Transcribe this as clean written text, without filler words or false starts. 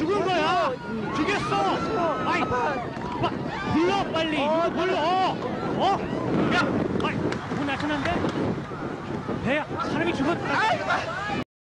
죽은 거야. 죽였어. 아이, 불러 빨리. 누구 불러. 야, 아이, 너무 나타난데? 배야, 사람이 죽었다.